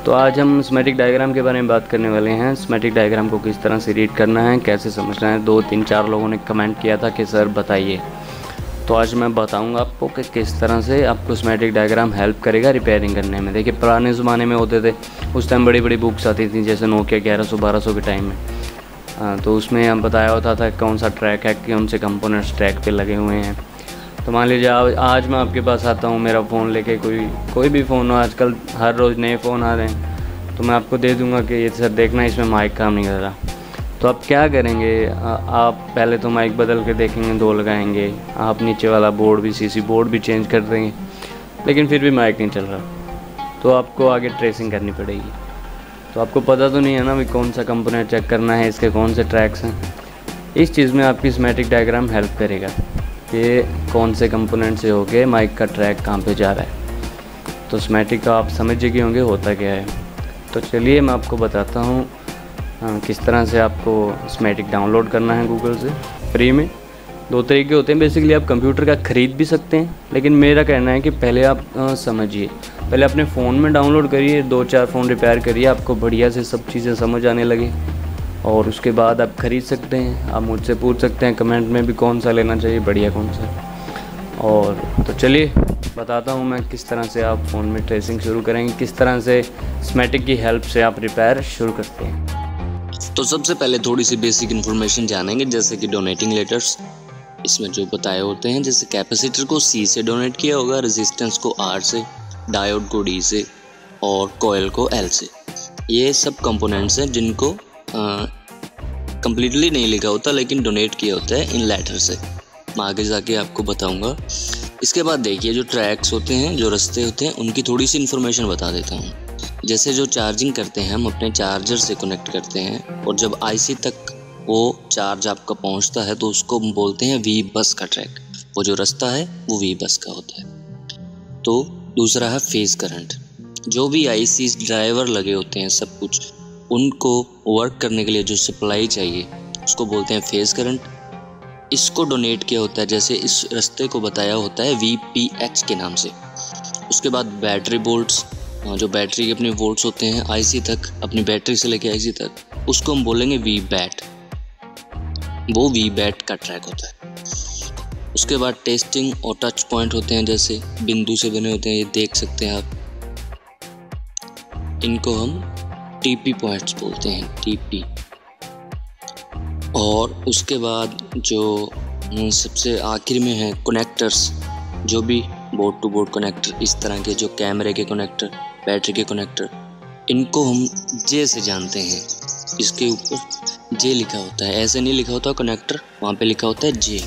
तो आज हम स्कीमेटिक डायग्राम के बारे में बात करने वाले हैं। स्कीमेटिक डायग्राम को किस तरह से रीड करना है, कैसे समझना है। 2 3 4 लोगों ने कमेंट किया था कि सर बताइए, तो आज मैं बताऊंगा आपको कि किस तरह से आपको स्कीमेटिक डायग्राम हेल्प करेगा रिपेयरिंग करने में। देखिए पुराने ज़माने में होते थे, उस टाइम बड़ी बड़ी बुक्स आती थी, जैसे नोकिया 1100-1200 के टाइम में। तो उसमें हम बताया होता था कौन सा ट्रैक है, कौन से कंपोनेंट्स ट्रैक पे लगे हुए हैं। तो मान लीजिए आज मैं आपके पास आता हूँ मेरा फ़ोन लेके, कोई भी फ़ोन हो, आजकल हर रोज़ नए फ़ोन आ रहे हैं, तो मैं आपको दे दूँगा कि ये सर देखना इसमें माइक काम नहीं कर रहा। तो आप क्या करेंगे, आप पहले तो माइक बदल के देखेंगे, 2 लगाएंगे, आप नीचे वाला बोर्ड भी सीसी बोर्ड भी चेंज कर देंगे, लेकिन फिर भी माइक नहीं चल रहा। तो आपको आगे ट्रेसिंग करनी पड़ेगी। तो आपको पता तो नहीं है ना भी कौन सा कंपोनेंट चेक करना है, इसके कौन से ट्रैक्स हैं। इस चीज़ में आपकी स्कीमेटिक डायग्राम हेल्प करेगा कि कौन से कंपोनेंट से होके माइक का ट्रैक कहाँ पे जा रहा है। तो स्कीमेटिक का आप समझ गए होंगे होता क्या है। तो चलिए मैं आपको बताता हूँ किस तरह से आपको स्कीमेटिक डाउनलोड करना है गूगल से फ्री में। 2 तरीके होते हैं बेसिकली, आप कंप्यूटर का ख़रीद भी सकते हैं, लेकिन मेरा कहना है कि पहले आप समझिए, पहले अपने फ़ोन में डाउनलोड करिए, 2-4 फ़ोन रिपेयर करिए, आपको बढ़िया से सब चीज़ें समझ आने लगे, और उसके बाद आप ख़रीद सकते हैं। आप मुझसे पूछ सकते हैं कमेंट में भी कौन सा लेना चाहिए, बढ़िया कौन सा। और तो चलिए बताता हूँ मैं किस तरह से आप फ़ोन में ट्रेसिंग शुरू करेंगे, किस तरह से स्कीमेटिक की हेल्प से आप रिपेयर शुरू करते हैं। तो सबसे पहले थोड़ी सी बेसिक इन्फॉर्मेशन जानेंगे, जैसे कि डोनेटिंग लेटर्स इसमें जो बताए होते हैं। जैसे कैपेसिटर को C से डोनेट किया होगा, रेजिस्टेंस को R से, डायोड को D से और कोयल को L से। ये सब कंपोनेंट्स हैं जिनको कम्प्लीटली नहीं लिखा होता, लेकिन डोनेट किया होता है इन लेटर से। मैं आगे जाके आपको बताऊंगा। इसके बाद देखिए जो ट्रैक्स होते हैं, जो रास्ते होते हैं, उनकी थोड़ी सी इन्फॉर्मेशन बता देता हूँ। जैसे जो चार्जिंग करते हैं हम अपने चार्जर से कनेक्ट करते हैं, और जब IC तक वो चार्ज आपका पहुंचता है तो उसको हम बोलते हैं V बस का ट्रैक। वो जो रास्ता है वो V बस का होता है। तो दूसरा है फेज करंट। जो भी IC ड्राइवर लगे होते हैं सब कुछ, उनको वर्क करने के लिए जो सप्लाई चाहिए उसको बोलते हैं फेज करंट। इसको डोनेट किया होता है, जैसे इस रास्ते को बताया होता है VPH के नाम से। उसके बाद बैटरी वोल्ट्स, जो बैटरी के अपने वोल्ट्स होते हैं IC तक, अपनी बैटरी से लेके IC तक, उसको हम बोलेंगे VBAT। वो VBAT का ट्रैक होता है। उसके बाद टेस्टिंग और टच पॉइंट होते हैं, जैसे बिंदु से बने होते हैं, ये देख सकते हैं आप। इनको हम TP पॉइंट्स बोलते हैं, TP। और उसके बाद जो सबसे आखिर में है कनेक्टर्स, जो भी बोर्ड टू बोर्ड कनेक्टर, इस तरह के जो कैमरे के कनेक्टर, बैटरी के कनेक्टर, इनको हम J से जानते हैं। इसके ऊपर J लिखा होता है, ऐसे नहीं लिखा होता कनेक्टर, वहाँ पे लिखा होता है J।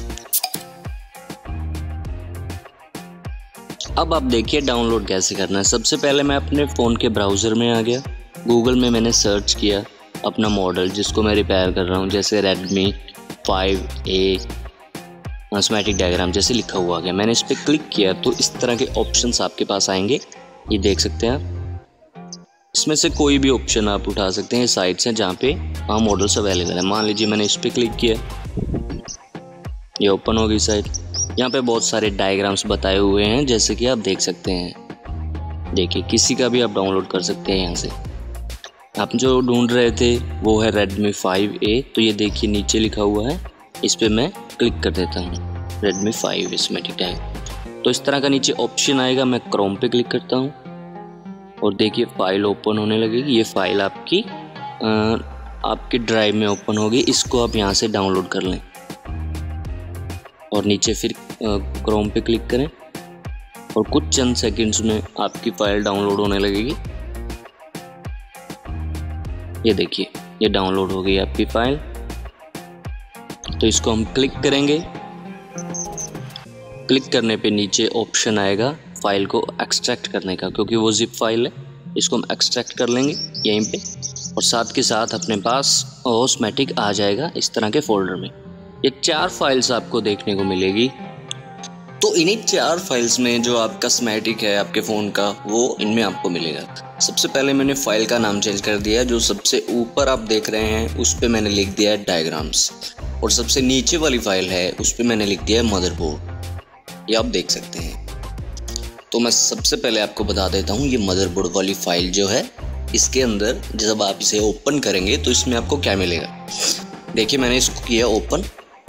अब आप देखिए डाउनलोड कैसे करना है। सबसे पहले मैं अपने फ़ोन के ब्राउज़र में आ गया, गूगल में मैंने सर्च किया अपना मॉडल जिसको मैं रिपेयर कर रहा हूँ, जैसे Redmi 5A स्कीमेटिक डायग्राम जैसे लिखा हुआ आ गया। मैंने इस पर क्लिक किया तो इस तरह के ऑप्शंस आपके पास आएंगे, ये देख सकते हैं आप। इसमें से कोई भी ऑप्शन आप उठा सकते हैं, साइट्स हैं जहाँ पे वहाँ मॉडल्स अवेलेबल है। मान लीजिए मैंने इस पर क्लिक किया, ये ओपन हो गई साइट। यहाँ पे बहुत सारे डायग्राम्स बताए हुए हैं, जैसे कि आप देख सकते हैं। देखिए किसी का भी आप डाउनलोड कर सकते हैं यहाँ से। आप जो ढूंढ रहे थे वो है Redmi 5A, तो ये देखिए नीचे लिखा हुआ है, इस पर मैं क्लिक कर देता हूँ, Redmi 5 स्कीमेटिक डायग्राम। तो इस तरह का नीचे ऑप्शन आएगा, मैं क्रोम पे क्लिक करता हूँ और देखिए फाइल ओपन होने लगेगी। ये फाइल आपकी ड्राइव में ओपन होगी, इसको आप यहाँ से डाउनलोड कर लें और नीचे फिर क्रोम पे क्लिक करें और कुछ चंद सेकंड्स में आपकी फाइल डाउनलोड होने लगेगी। ये देखिए ये डाउनलोड हो गई आपकी फाइल। तो इसको हम क्लिक करेंगे, क्लिक करने पे नीचे ऑप्शन आएगा फाइल को एक्सट्रैक्ट करने का, क्योंकि वो जिप फाइल है, इसको हम एक्सट्रैक्ट कर लेंगे यहीं पे, और साथ के साथ अपने पास स्कीमेटिक आ जाएगा इस तरह के फोल्डर में। ये 4 फाइल्स आपको देखने को मिलेगी। तो इन्हीं 4 फाइल्स में जो आपका स्कीमेटिक है आपके फ़ोन का, वो इनमें आपको मिलेगा। सबसे पहले मैंने फाइल का नाम चेंज कर दिया, जो सबसे ऊपर आप देख रहे हैं उस पर मैंने लिख दिया है डायग्राम्स, और सबसे नीचे वाली फाइल है उस पर मैंने लिख दिया है मदरबोर्ड। ये आप देख सकते हैं। तो मैं सबसे पहले आपको बता देता हूँ, ये मदरबोर्ड वाली फाइल जो है इसके अंदर जब आप इसे ओपन करेंगे तो इसमें आपको क्या मिलेगा। देखिए मैंने इसको किया ओपन,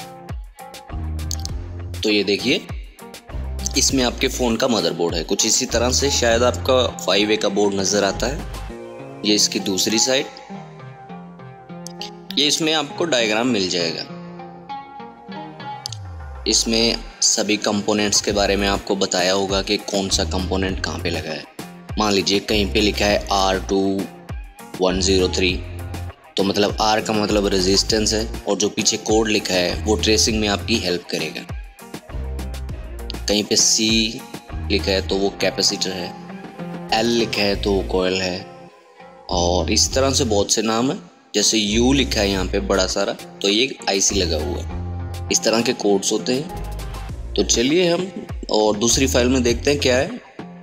तो ये देखिए इसमें आपके फ़ोन का मदरबोर्ड है। कुछ इसी तरह से शायद आपका 5A का बोर्ड नज़र आता है। ये इसकी दूसरी साइड, ये इसमें आपको डायग्राम मिल जाएगा। इसमें सभी कंपोनेंट्स के बारे में आपको बताया होगा कि कौन सा कंपोनेंट कहाँ पे लगा है। मान लीजिए कहीं पे लिखा है R2103, तो मतलब R का मतलब रेजिस्टेंस है, और जो पीछे कोड लिखा है वो ट्रेसिंग में आपकी हेल्प करेगा। कहीं पे C लिखा है तो वो कैपेसिटर है, L लिखा है तो वो कॉइल है, और इस तरह से बहुत से नाम है। जैसे U लिखा है यहाँ पे बड़ा सारा, तो ये IC लगा हुआ है। इस तरह के कोड्स होते हैं। तो चलिए हम और दूसरी फाइल में देखते हैं क्या है।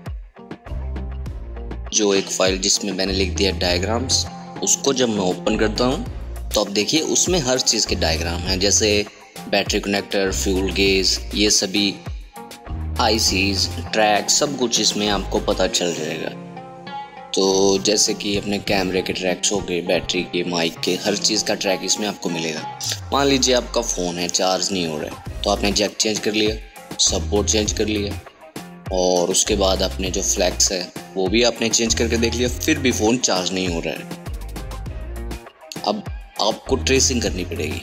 जो एक फाइल जिसमें मैंने लिख दिया डायग्राम्स, उसको जब मैं ओपन करता हूँ तो अब देखिए उसमें हर चीज़ के डायग्राम हैं, जैसे बैटरी कनेक्टर, फ्यूल गेज, ये सभी ICs, ट्रैक, सब कुछ इसमें आपको पता चल जाएगा। तो जैसे कि अपने कैमरे के ट्रैक्स हो गए, बैटरी के, माइक के, हर चीज़ का ट्रैक इसमें आपको मिलेगा। मान लीजिए आपका फ़ोन है, चार्ज नहीं हो रहा है, तो आपने जैक चेंज कर लिया, सब बोर्ड चेंज कर लिया, और उसके बाद आपने जो फ्लैक्स है वो भी आपने चेंज करके देख लिया, फिर भी फ़ोन चार्ज नहीं हो रहा है। अब आपको ट्रेसिंग करनी पड़ेगी।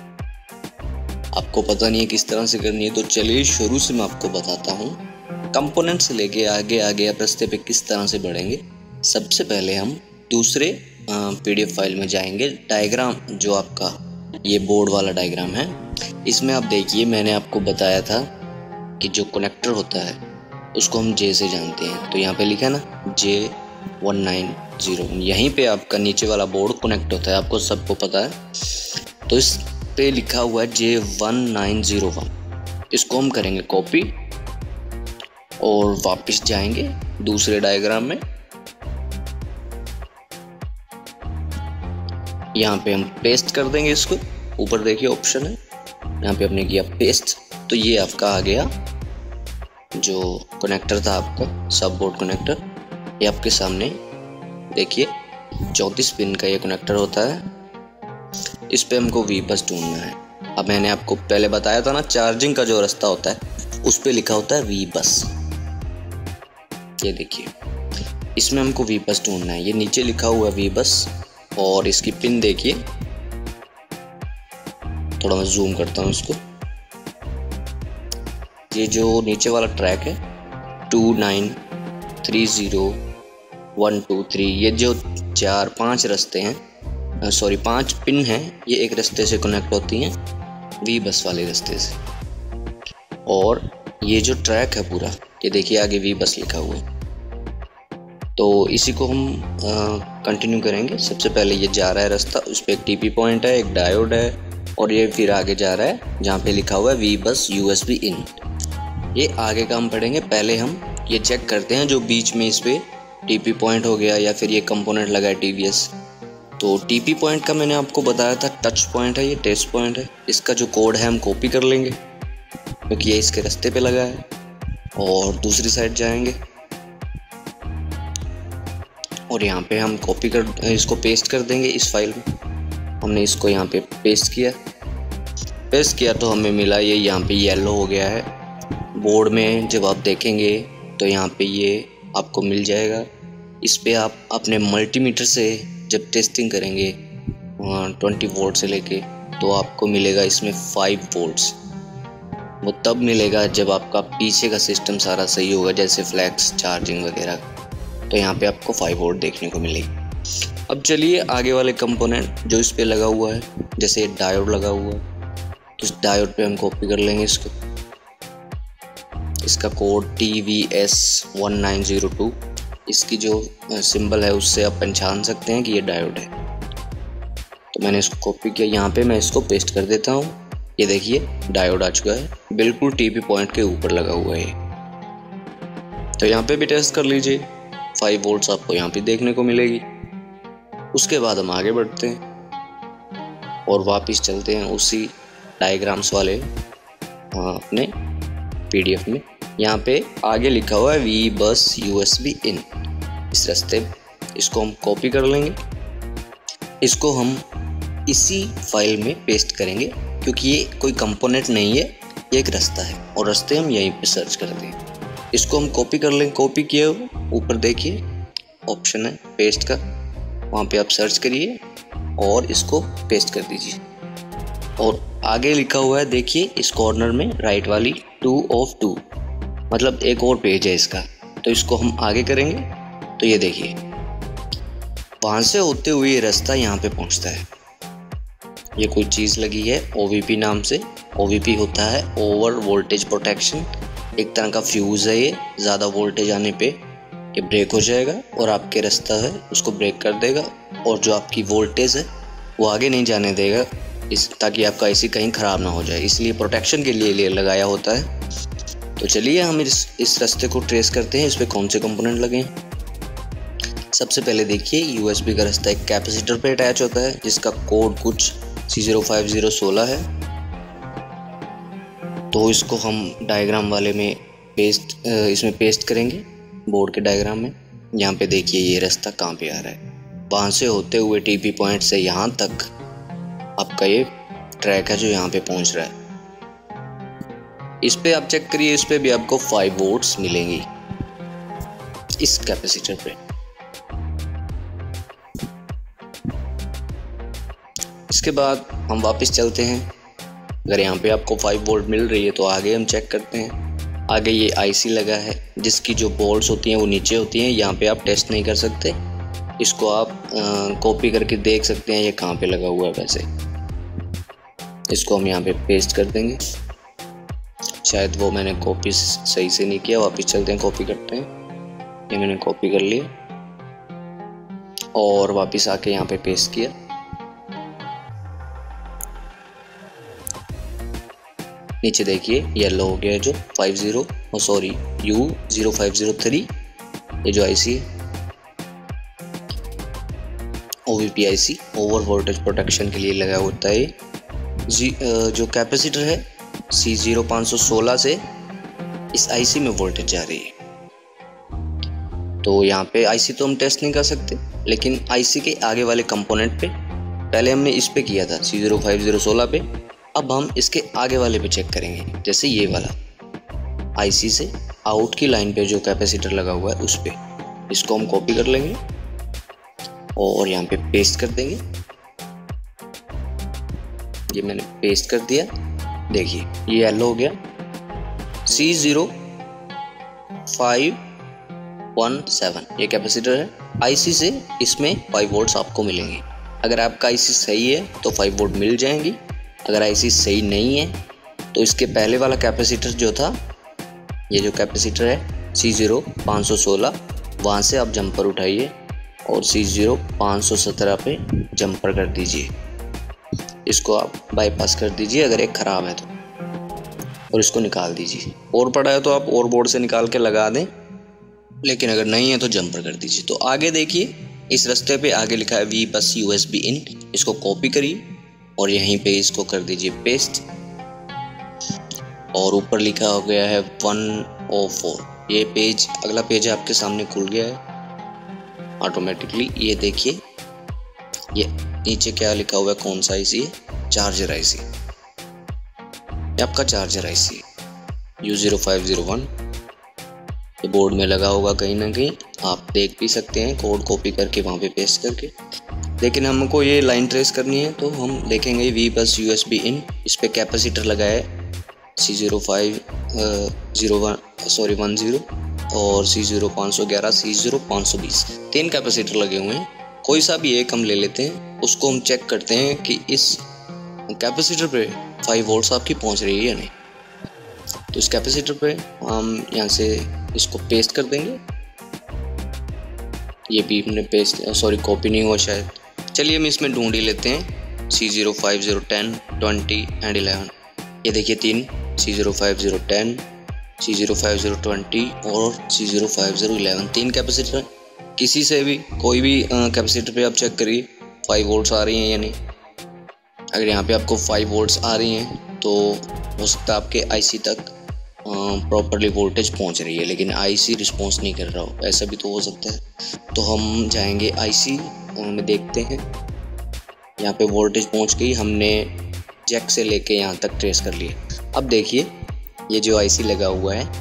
आपको पता नहीं है किस तरह से करनी है, तो चलिए शुरू से मैं आपको बताता हूँ। कंपोनेंट से लेके आगे आगे आप रास्ते पे किस तरह से बढ़ेंगे। सबसे पहले हम दूसरे PDF फाइल में जाएंगे। डायग्राम जो आपका ये बोर्ड वाला डायग्राम है, इसमें आप देखिए मैंने आपको बताया था कि जो कनेक्टर होता है उसको हम J से जानते हैं। तो यहाँ पे लिखा है ना J1901, यहीं पे आपका नीचे वाला बोर्ड कनेक्ट होता है, आपको सबको पता है। तो इस पे लिखा हुआ है J1901, इसको हम करेंगे कॉपी और वापस जाएंगे दूसरे डायग्राम में। यहाँ पे हम पेस्ट कर देंगे इसको। ऊपर देखिए ऑप्शन है, यहाँ पे हमने किया पेस्ट, तो ये आपका आ गया जो कनेक्टर था आपका सब बोर्ड कनेक्टर। ये आपके सामने देखिए 34 पिन का ये कनेक्टर होता है। इस पे हमको V बस ढूंढना है। अब मैंने आपको पहले बताया था ना, चार्जिंग का जो रास्ता होता है उस पे लिखा होता है V बस। ये देखिए इसमें हमको V बस ढूंढना है। ये नीचे लिखा हुआ है V बस, और इसकी पिन देखिए, थोड़ा मैं जूम करता हूँ इसको। ये जो नीचे वाला ट्रैक है 2930123, ये जो 4-5 रास्ते हैं, 5 पिन हैं, ये एक रास्ते से कनेक्ट होती हैं V बस वाले रास्ते से। और ये जो ट्रैक है पूरा, ये देखिए आगे V बस लिखा हुआ है। तो इसी को हम कंटिन्यू करेंगे। सबसे पहले ये जा रहा है रास्ता, उस पर एक TP पॉइंट है, एक डायोड है, और ये फिर आगे जा रहा है जहाँ पे लिखा हुआ है V बस USB इन। ये आगे का हम पढ़ेंगे। पहले हम ये चेक करते हैं जो बीच में इस पर TP पॉइंट हो गया या फिर ये कंपोनेंट लगा है TVS। तो TP पॉइंट का मैंने आपको बताया था टच पॉइंट है, ये टेस्ट पॉइंट है। इसका जो कोड है हम कॉपी कर लेंगे क्योंकि ये इसके रास्ते पे लगा है, और दूसरी साइड जाएंगे और यहाँ पे हम इसको पेस्ट कर देंगे इस फाइल में। हमने इसको यहाँ पे पेस्ट किया तो हमें मिला ये यहाँ पे येलो हो गया है। बोर्ड में जब आप देखेंगे तो यहाँ पे ये आपको मिल जाएगा। इस पे आप अपने मल्टीमीटर से जब टेस्टिंग करेंगे 20 वोल्ट से लेके, तो आपको मिलेगा इसमें 5 वोल्ट्स। वो तब मिलेगा जब आपका पीछे का सिस्टम सारा सही होगा, जैसे फ्लैक्स, चार्जिंग वगैरह। तो यहाँ पे आपको 5 वोल्ट देखने को मिलेगी। अब चलिए आगे वाले कंपोनेंट जो इस पे लगा हुआ है, जैसे डायोड लगा हुआ है, तो इस डायोड पे हम कॉपी कर लेंगे इसको। इसका कोड TVS1902, इसकी जो सिंबल है उससे आप पहचान सकते हैं कि ये डायोड है। तो मैंने इसको कॉपी किया, यहाँ पे मैं इसको पेस्ट कर देता हूँ। ये देखिए डायोड आ चुका है, बिल्कुल TP पॉइंट के ऊपर लगा हुआ है। तो यहाँ पे भी टेस्ट कर लीजिए, 5 वोल्ट्स आपको यहाँ पे देखने को मिलेगी। उसके बाद हम आगे बढ़ते हैं और वापस चलते हैं उसी डायग्राम्स वाले अपने PDF में। यहाँ पे आगे लिखा हुआ है V बस USB इन। इस रास्ते इसको हम कॉपी कर लेंगे, इसको हम इसी फाइल में पेस्ट करेंगे क्योंकि ये कोई कंपोनेंट नहीं है, ये एक रास्ता है और रास्ते हम यहीं पे सर्च करते हैं। इसको हम कॉपी कर लेंगे। कॉपी किए ऊपर देखिए ऑप्शन है पेस्ट का, वहाँ पे आप सर्च करिए और इसको पेस्ट कर दीजिए। और आगे लिखा हुआ है देखिए इस कॉर्नर में राइट वाली 2 of 2, मतलब एक और पेज है इसका, तो इसको हम आगे करेंगे तो ये देखिए वहाँ से होते हुए ये रास्ता यहाँ पे पहुँचता है। ये कोई चीज़ लगी है OVP नाम से। OVP होता है ओवर वोल्टेज प्रोटेक्शन, एक तरह का फ्यूज़ है ये। ज़्यादा वोल्टेज आने पे ये ब्रेक हो जाएगा और आपके रास्ता है उसको ब्रेक कर देगा, और जो आपकी वोल्टेज है वो आगे नहीं जाने देगा, ताकि आपका IC कहीं ख़राब ना हो जाए, इसलिए प्रोटेक्शन के लिए लगाया होता है। तो चलिए हम इस रास्ते को ट्रेस करते हैं, इस पर कौन से कंपोनेंट लगे हैं। सबसे पहले देखिए USB का रास्ता एक कैपेसिटर पे अटैच होता है जिसका कोड कुछ C05016 है। तो इसको हम डायग्राम वाले में इसमें पेस्ट करेंगे, बोर्ड के डायग्राम में। यहाँ पे देखिए ये रास्ता कहाँ पे आ रहा है, वहाँ से होते हुए TP पॉइंट से यहाँ तक आपका ये ट्रैक है जो यहाँ पे पहुँच रहा है। इस पे आप चेक करिए, इस पे भी आपको 5 वोल्ट्स मिलेंगी इस कैपेसिटर पे। इसके बाद हम वापस चलते हैं। अगर यहाँ पे आपको 5 वोल्ट मिल रही है तो आगे हम चेक करते हैं। आगे ये IC लगा है जिसकी जो बोल्ट्स होती हैं वो नीचे होती हैं, यहाँ पे आप टेस्ट नहीं कर सकते। इसको आप कॉपी करके देख सकते हैं ये कहाँ पे लगा हुआ है। वैसे इसको हम यहाँ पे पेस्ट कर देंगे, शायद वो मैंने कॉपी सही से नहीं किया। वापस चलते हैं, कॉपी करते हैं। ये मैंने कॉपी कर लिया और वापस आके यहाँ पे पेस्ट किया। नीचे देखिए येलो हो गया है जो U0503, ये जो IC है OVP IC over voltage protection के लिए लगा होता है। जो कैपेसिटर है C0516 से इस IC में वोल्टेज जा रही है। तो यहाँ पे IC तो हम टेस्ट नहीं कर सकते, लेकिन IC के आगे वाले कंपोनेंट पे पहले हमने इस पे किया था C05016 पे, अब हम इसके आगे वाले पे चेक करेंगे। जैसे ये वाला IC से आउट की लाइन पे जो कैपेसिटर लगा हुआ है उस पे, इसको हम कॉपी कर लेंगे और यहाँ पे पेस्ट कर देंगे। ये मैंने पेस्ट कर दिया, देखिए ये येलो हो गया C0517, ये कैपेसिटर है। IC से इसमें 5 वोल्ट्स आपको मिलेंगे। अगर आपका IC सही है तो 5 वोल्ट मिल जाएंगी, अगर IC सही नहीं है तो इसके पहले वाला कैपेसिटर जो था, ये जो कैपेसिटर है C0516, वहाँ से आप जंपर उठाइए और C0517 पे जंपर कर दीजिए। इसको आप बाईपास कर दीजिए अगर एक ख़राब है तो, और इसको निकाल दीजिए। और पड़ा है तो आप और बोर्ड से निकाल के लगा दें, लेकिन अगर नहीं है तो जंपर कर दीजिए। तो आगे देखिए इस रास्ते पे आगे लिखा है V बस USB in, इसको कॉपी करिए और यहीं पे इसको कर दीजिए पेस्ट। और ऊपर लिखा हो गया है 104, ये पेज अगला पेज आपके सामने खुल गया है ऑटोमेटिकली। ये देखिए ये नीचे क्या लिखा हुआ है, कौन सा IC है, चार्जर IC, ये आपका चार्जर IC है U0501। ये बोर्ड में लगा होगा कहीं ना कहीं, आप देख भी सकते हैं कोड कॉपी करके वहाँ पे पेस्ट करके। लेकिन हमको ये लाइन ट्रेस करनी है तो हम देखेंगे V बस USB in, इस पे कैपेसिटर लगा है C05010 और C0511, C0520, 3 कैपेसिटर लगे हुए हैं। कोई सा भी एक हम ले लेते हैं, उसको हम चेक करते हैं कि इस कैपेसिटर पे 5 वोल्ट्स आपकी पहुंच रही है या नहीं। तो इस कैपेसिटर पे हम यहाँ से इसको पेस्ट कर देंगे। ये भी हमने कॉपी नहीं हुआ शायद। चलिए हम इसमें ढूंढ ही लेते हैं C05010, 20 एंड 11। ये देखिए 3 C05010, C05020 और C05011, 3 कैपेसिटर। किसी से भी कोई भी कैपेसिटर पे आप चेक करिए 5 वोल्ट्स आ रही हैं या नहीं। अगर यहाँ पे आपको 5 वोल्ट्स आ रही हैं तो हो सकता है आपके IC तक प्रॉपरली वोल्टेज पहुंच रही है लेकिन आईसी रिस्पॉन्स नहीं कर रहा हो, ऐसा भी तो हो सकता है। तो हम जाएंगे आईसी में, देखते हैं। यहाँ पे वोल्टेज पहुंच गई, हमने जैक से लेके यहाँ तक ट्रेस कर लिया। अब देखिए ये जो आईसी लगा हुआ है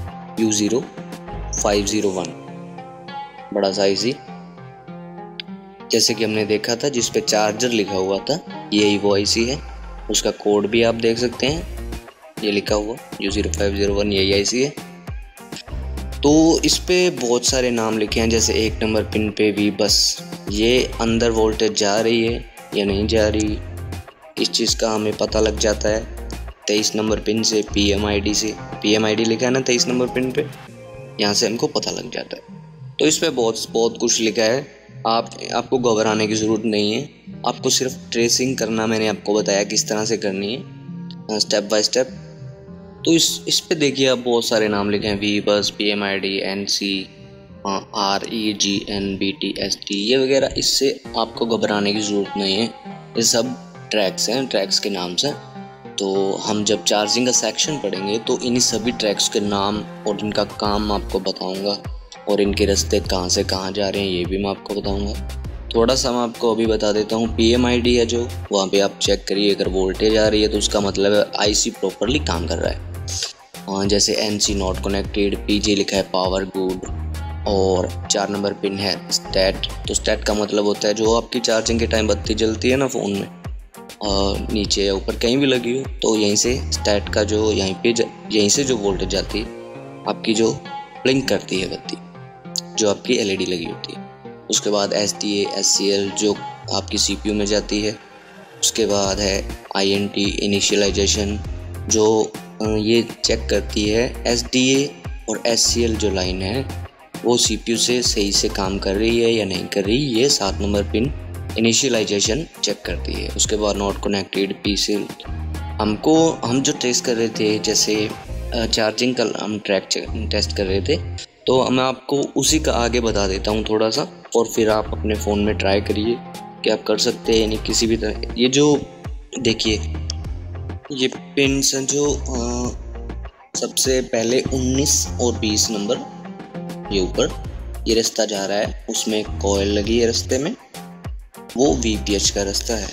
U0501, बड़ा सा आईसी, जैसे कि हमने देखा था जिस पे चार्जर लिखा हुआ था, यही वो आईसी है। उसका कोड भी आप देख सकते हैं, ये लिखा हुआ U0501, यही आईसी है। तो इस पे बहुत सारे नाम लिखे हैं, जैसे 1 नंबर पिन पे भी बस ये अंदर वोल्टेज जा रही है या नहीं जा रही, इस चीज़ का हमें पता लग जाता है 23 नंबर पिन से, PMID से, PMID लिखा है ना 23 नंबर पिन पे, यहाँ से हमको पता लग जाता है। तो इस पे बहुत कुछ लिखा है, आपको घबराने की ज़रूरत नहीं है, आपको सिर्फ ट्रेसिंग करना मैंने आपको बताया किस तरह से करनी है स्टेप बाय स्टेप। तो इस पे देखिए आप बहुत सारे नाम लिखे हैं, V बस, PMID, NC, REGN, BT, ST, ये वगैरह, इससे आपको घबराने की ज़रूरत नहीं है, ये सब ट्रैक्स हैं, ट्रैक्स के नाम से। तो हम जब चार्जिंग का सेक्शन पढ़ेंगे तो इन्हीं सभी ट्रैक्स के नाम और इनका काम आपको बताऊंगा, और इनके रास्ते कहाँ से कहाँ जा रहे हैं ये भी मैं आपको बताऊंगा। थोड़ा सा मैं आपको अभी बता देता हूँ, PMID है जो, वहाँ पे आप चेक करिए, अगर वोल्टेज आ रही है तो उसका मतलब है आईसी प्रॉपरली काम कर रहा है। जैसे NC नॉट कनेक्टेड, PG लिखा है पावर गुड, और 4 नंबर पिन है स्टैट। तो स्टैट का मतलब होता है जो आपकी चार्जिंग के टाइम बत्ती जलती है ना फ़ोन में, नीचे या ऊपर कहीं भी लगी हो, तो यहीं से स्टैट का जो यहीं से जो वोल्टेज जाती है आपकी, जो ब्लिंक करती है बत्ती, जो आपकी LED लगी होती है। उसके बाद SDA SCL जो आपकी CPU में जाती है। उसके बाद है INT इनिशियलाइजेशन, जो ये चेक करती है SDA और SCL जो लाइन है वो CPU से सही से काम कर रही है या नहीं कर रही, ये 7 नंबर पिन इनिशियलाइजेशन चेक करती है। उसके बाद नॉट कनेक्टेड PCL, हम जो टेस्ट कर रहे थे, जैसे चार्जिंग का हम टेस्ट कर रहे थे, तो मैं आपको उसी का आगे बता देता हूँ थोड़ा सा, और फिर आप अपने फ़ोन में ट्राई करिए कि आप कर सकते हैं, यानी किसी भी तरह। ये जो देखिए ये पिन्स हैं जो सबसे पहले 19 और 20 नंबर, ये ऊपर ये रास्ता जा रहा है, उसमें कॉइल लगी है रास्ते में, वो VPH का रास्ता है,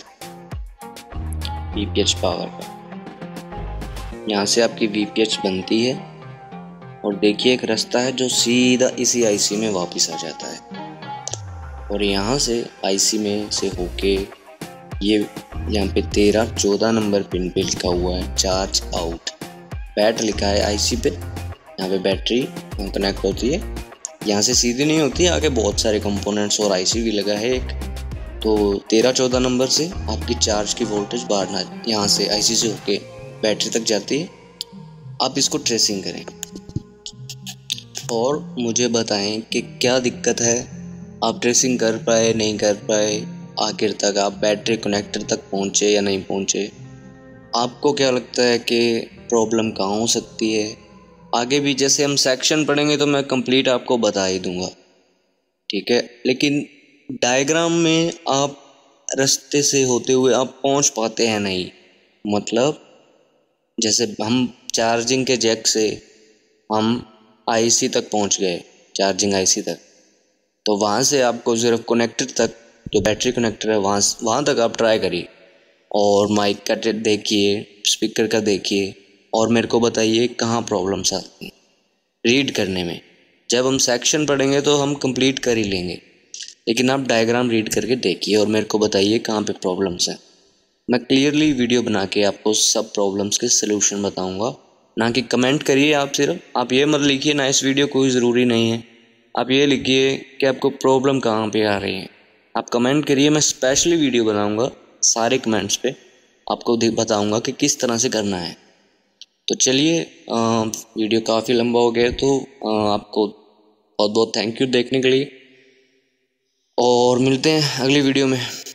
VPH पावर का। यहाँ से आपकी VPH बनती है, और देखिए एक रास्ता है जो सीधा इसी IC में वापस आ जाता है, और यहाँ से IC में से होके ये यहाँ पे 13-14 नंबर पिन पे लिखा हुआ है चार्ज आउट, बैट लिखा है IC पे, यहाँ पे बैटरी कनेक्ट होती है। यहाँ से सीधी नहीं होती, आगे बहुत सारे कंपोनेंट्स और IC भी लगा है एक। तो 13-14 नंबर से आपकी चार्ज की वोल्टेज बाहर यहाँ से IC से होके बैटरी तक जाती है। आप इसको ट्रेसिंग करें और मुझे बताएं कि क्या दिक्कत है, आप ट्रेसिंग कर पाए नहीं कर पाए, आखिर तक आप बैटरी कनेक्टर तक पहुँचे या नहीं पहुँचे, आपको क्या लगता है कि प्रॉब्लम कहाँ हो सकती है। आगे भी जैसे हम सेक्शन पढ़ेंगे तो मैं कंप्लीट आपको बता ही दूंगा, ठीक है। लेकिन डायग्राम में आप रास्ते से होते हुए आप पहुंच पाते हैं नहीं, मतलब जैसे हम चार्जिंग के जैक से हम IC तक पहुंच गए, चार्जिंग IC तक, तो वहाँ से आपको सिर्फ कनेक्टर तक, जो बैटरी कनेक्टर है वहाँ तक आप ट्राई करिए, और माइक का देखिए, स्पीकर का देखिए, और मेरे को बताइए कहाँ प्रॉब्लम्स आती हैं रीड करने में। जब हम सेक्शन पढ़ेंगे तो हम कंप्लीट कर ही लेंगे, लेकिन आप डायग्राम रीड करके देखिए और मेरे को बताइए कहाँ पे प्रॉब्लम्स हैं। मैं क्लियरली वीडियो बना के आपको सब प्रॉब्लम्स के सलूशन बताऊंगा, ना कि कमेंट करिए। आप सिर्फ आप ये मत लिखिए ना इस वीडियो कोई ज़रूरी नहीं है, आप ये लिखिए कि आपको प्रॉब्लम कहाँ पे आ रही है। आप कमेंट करिए, मैं स्पेशली वीडियो बनाऊंगा, सारे कमेंट्स पे आपको बताऊंगा कि किस तरह से करना है। तो चलिए, वीडियो काफ़ी लंबा हो गया, तो आपको बहुत बहुत थैंक यू देखने के लिए, और मिलते हैं अगली वीडियो में।